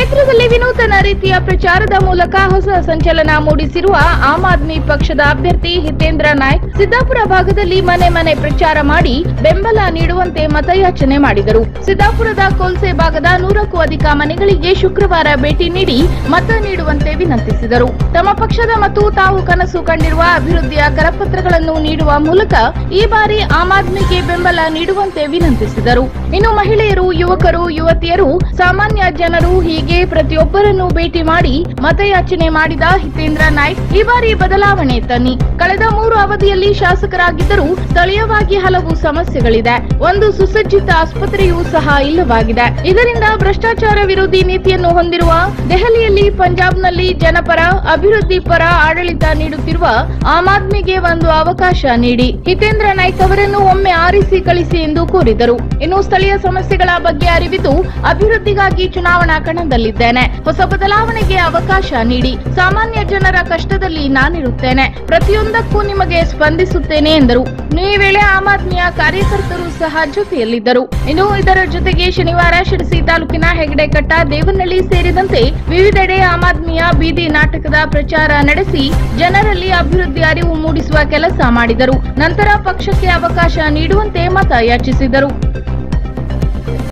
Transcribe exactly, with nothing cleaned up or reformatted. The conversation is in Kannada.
ಕ್ಷೇತ್ರದಲ್ಲಿ ವಿನೂತನ ರೀತಿಯ ಪ್ರಚಾರದ ಮೂಲಕ ಹೊಸ ಸಂಚಲನ ಮೂಡಿಸಿರುವ ಆಮ್ ಆದ್ಮಿ ಪಕ್ಷದ ಅಭ್ಯರ್ಥಿ ಹಿತೇಂದ್ರ ನಾಯ್ಕ್ ಸಿದ್ದಾಪುರ ಭಾಗದಲ್ಲಿ ಮನೆ ಮನೆ ಪ್ರಚಾರ ಮಾಡಿ ಬೆಂಬಲ ನೀಡುವಂತೆ ಮತಯಾಚನೆ ಮಾಡಿದರು. ಸಿದ್ದಾಪುರದ ಕೋಲ್ಸೆ ಭಾಗದ ನೂರಕ್ಕೂ ಅಧಿಕ ಮನೆಗಳಿಗೆ ಶುಕ್ರವಾರ ಭೇಟಿ ನೀಡಿ ಮತ ನೀಡುವಂತೆ ವಿನಂತಿಸಿದರು. ತಮ್ಮ ಪಕ್ಷದ ಮತ್ತು ತಾವು ಕನಸು ಕಂಡಿರುವ ಅಭಿವೃದ್ಧಿಯ ಕರಪತ್ರಗಳನ್ನು ನೀಡುವ ಮೂಲಕ ಈ ಬಾರಿ ಆಮ್ ಆದ್ಮಿಗೆ ಬೆಂಬಲ ನೀಡುವಂತೆ ವಿನಂತಿಸಿದರು. ಇನ್ನು ಮಹಿಳೆಯರು, ಯುವಕರು, ಯುವತಿಯರು, ಸಾಮಾನ್ಯ ಜನರು ಹೀಗೆ ಪ್ರತಿಯೊಬ್ಬರನ್ನು ಭೇಟಿ ಮಾಡಿ ಮತಯಾಚನೆ ಮಾಡಿದ ಹಿತೇಂದ್ರ ನಾಯ್ಕ್ ಈ ಬಾರಿ ಬದಲಾವಣೆ ತನ್ನಿ. ಕಳೆದ ಮೂರು ಅವಧಿಯಲ್ಲಿ ಶಾಸಕರಾಗಿದ್ದರೂ ಸ್ಥಳೀಯವಾಗಿ ಹಲವು ಸಮಸ್ಯೆಗಳಿದೆ. ಒಂದು ಸುಸಜ್ಜಿತ ಆಸ್ಪತ್ರೆಯೂ ಸಹ ಇಲ್ಲವಾಗಿದೆ. ಇದರಿಂದ ಭ್ರಷ್ಟಾಚಾರ ವಿರೋಧಿ ನೀತಿಯನ್ನು ಹೊಂದಿರುವ ದೆಹಲಿಯಲ್ಲಿ, ಪಂಜಾಬ್ನಲ್ಲಿ ಜನಪರ ಅಭಿವೃದ್ಧಿ ಪರ ಆಡಳಿತ ನೀಡುತ್ತಿರುವ ಆಮ್ ಆದ್ಮಿಗೆ ಒಂದು ಅವಕಾಶ ನೀಡಿ ಹಿತೇಂದ್ರ ನಾಯ್ಕ್ ಅವರನ್ನು ಒಮ್ಮೆ ಆರಿಸಿ ಕಳಿಸಿ ಎಂದು ಕೋರಿದರು. ಇನ್ನು ಸ್ಥಳೀಯ ಸಮಸ್ಯೆಗಳ ಬಗ್ಗೆ ಅರಿವಿದ್ದು ಅಭಿವೃದ್ಧಿಗಾಗಿ ಚುನಾವಣಾ ಕಣದಲ್ಲಿದ್ದೇನೆ. ಹೊಸ ಬದಲಾವಣೆಗೆ ಅವಕಾಶ ನೀಡಿ. ಸಾಮಾನ್ಯ ಜನರ ಕಷ್ಟದಲ್ಲಿ ನಾನಿರುತ್ತೇನೆ. ಪ್ರತಿಯೊಂದಕ್ಕೂ ನಿಮಗೆ ಸ್ಪಂದಿಸುತ್ತೇನೆ ಎಂದರು. ಈ ವೇಳೆ ಆಮ್ ಆದ್ಮಿಯ ಕಾರ್ಯಕರ್ತರು ಸಹ ಜೊತೆಯಲ್ಲಿದ್ದರು. ಇನ್ನು ಇದರ ಜೊತೆಗೆ ಶನಿವಾರ ಶಿರಸಿ ತಾಲೂಕಿನ ಹೆಗಡೆಕಟ್ಟ, ದೇವನಹಳ್ಳಿ ಸೇರಿದಂತೆ ವಿವಿಧೆಡೆ ಆಮ್ ಆದ್ಮಿಯ ಬೀದಿ ನಾಟಕದ ಪ್ರಚಾರ ನಡೆಸಿ ಜನರಲ್ಲಿ ಅಭಿವೃದ್ಧಿ ಅರಿವು ಮೂಡಿಸುವ ಕೆಲಸ ಮಾಡಿದರು. ನಂತರ ಪಕ್ಷಕ್ಕೆ ಅವಕಾಶ ನೀಡುವಂತೆ ಮತ ಯಾಚಿಸಿದರು.